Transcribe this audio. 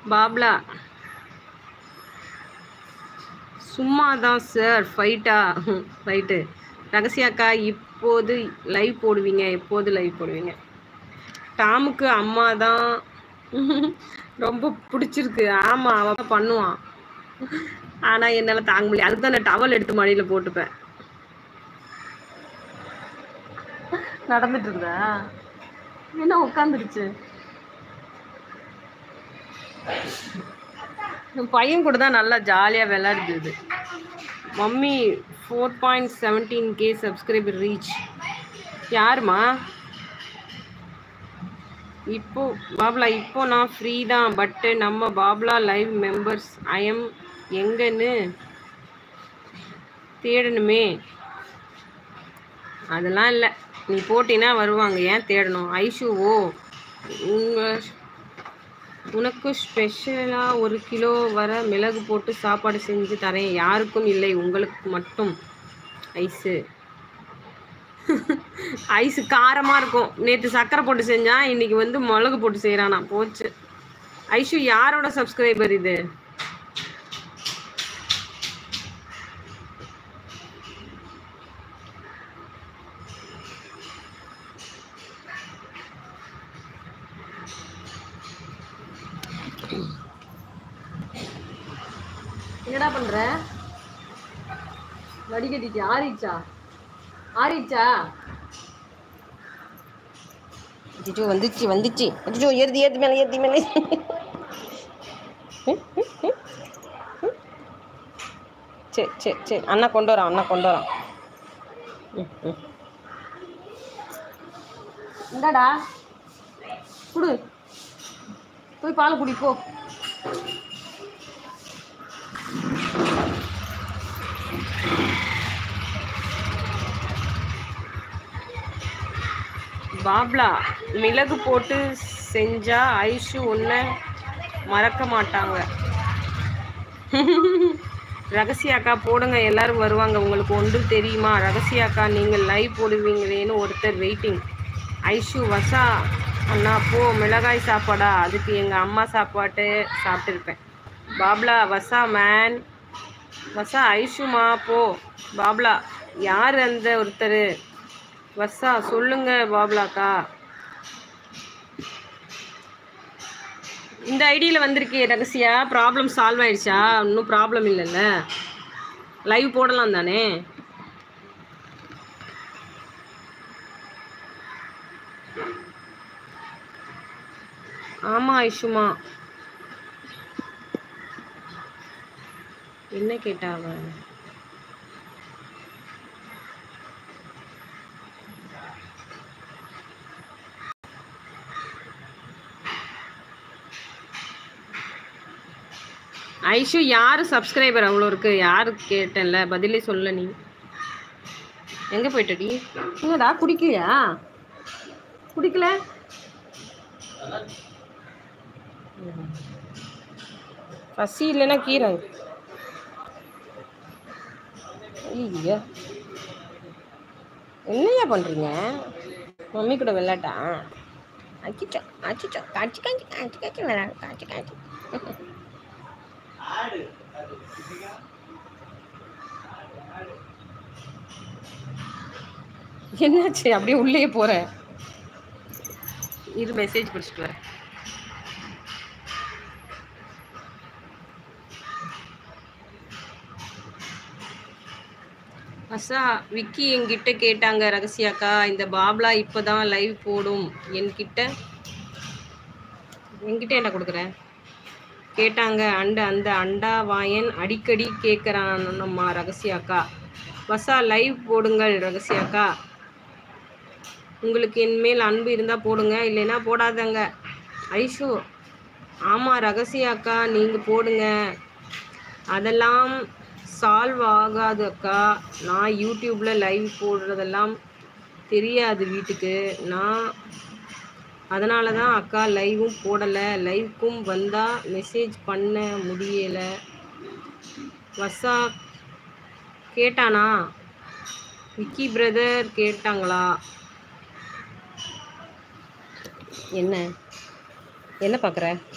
பாப்லா சும்மா தான் sir. ஃபைட்டா? Fight. ரகசியாக்கா இப்போது லைவ் போடுவீங்க? எப்போது லைவ் போடுவீங்க? டாமுக்கு அம்மா தான் ரொம்ப பிடிச்சிருக்கு. ஆமாம், அவன் பண்ணுவான். ஆனால் என்னால் தாங்க முடியாது. அதுக்கு தான் நான் டவல் எடுத்து மடியில் போட்டுப்பேன். நடந்துட்டு இருந்தா என்ன உட்காந்துருச்சு. பையன் கூட தான் நல்லா ஜாலியாக விளையாடுது. Mummy 4.17K subscriber reach. யாருமா? இப்போ பாப்லா இப்போ நான் ஃப்ரீ தான். பட்டு நம்ம பாப்லா லைவ் மெம்பர்ஸ் ஐஎம் எங்கன்னு தேடணுமே. அதெல்லாம் இல்லை, நீ போட்டினா வருவாங்க. ஏன் தேடணும்? ஐஷு ஓ உனக்கு ஸ்பெஷலாக 1 கிலோ வர மிளகு போட்டு சாப்பாடு செஞ்சு தரேன். யாருக்கும் இல்லை, உங்களுக்கு மட்டும். ஐஸு காரமாக இருக்கும். நேற்று சர்க்கரை போட்டு செஞ்சான், இன்னைக்கு வந்து மிளகு போட்டு செய்கிறானா. போச்சு. ஐஷு யாரோட சப்ஸ்கிரைபர் இது? என்னடா பண்ற? வடிகட்டிச்சு. ஆறிச்சா? அச்சோ, வந்துச்சு. அச்சோ, ஏறுது மேலே. சரி, அண்ணா கொண்டு வரான். இந்தாடா குடு, போய் பால் குடி போ. பாப்லா மிளகு போட்டு செஞ்சா ஐஷு ஒன்றை மறக்க மாட்டாங்க. ரகசியாக்கா போடுங்க, எல்லாரும் வருவாங்க. உங்களுக்கு ஒன்று தெரியுமா? ரகசியாக்கா நீங்கள் லைவ் போடுவீங்களேன்னு ஒருத்தர் வெயிட்டிங். ஐஷு வசா அண்ணா போ, மிளகாய் சாப்பாடா? அதுக்கு எங்கள் அம்மா சாப்பாட்டு சாப்பிட்டுருப்பேன். பாப்லா வசா மேன். வசா ஐஷுமா போ. பாப்லா யார் அந்த ஒருத்தர்? வசா சொல்லுங்க பாப்லாக்கா. இந்த ஐடியில் வந்திருக்கே ரகசியா. ப்ராப்ளம் சால்வ் ஆயிடுச்சா? இன்னும் ப்ராப்ளம் இல்லைல்ல, லைவ் போடலாம் தானே? ஆமாம் ஐஷுமா. என்ன கேட்டாவ? ஐஷு யார் சப்ஸ்கிரைபர் அவ்வளோ இருக்கு? யாரு கேட்டேன்ல, பதிலே சொல்ல. நீ எங்கே போயிட்டடி? என்னடா குடிக்கலையா? குடிக்கல? பசி இல்லைன்னா கீரை. ஐயா, என்னையா பண்ணுறீங்க? மம்மி கூட விளையாட்டா? அச்சிச்சோ காய்ச்சி விளையாடு. என்னாச்சு? அப்படியே உள்ளே போற? இது மெசேஜ் படிச்சுட்டு வரேன். அசா விக்கி என்கிட்ட கேட்டாங்க ரகசியாக்கா, இந்த பாப்லா இப்போதான் லைவ் போடும் என்கிட்ட என்ன கொடுக்குறேன் கேட்டாங்க. அந்த அண்டா வாயன் அடிக்கடி கேட்குறானம்மா ரகசியாக்கா. வசா லைவ் போடுங்கள் ரகசியாக்கா. உங்களுக்கு என்மேல் அன்பு இருந்தால் போடுங்க, இல்லைன்னா போடாதங்க. ஐஷு ஆமாம் ரகசியாக்கா, நீங்கள் போடுங்க. அதெல்லாம் சால்வ் ஆகாது அக்கா. நான் யூடியூப்பில் லைவ் போடுறதெல்லாம் தெரியாது வீட்டுக்கு. நான் அதனால தான் அக்கா லைவும் போடலை. லைவுக்கும் வந்தால் மெசேஜ் பண்ண முடியலை. வசா கேட்டானா? விக்கி பிரதர் கேட்டாங்களா? என்ன பார்க்குற?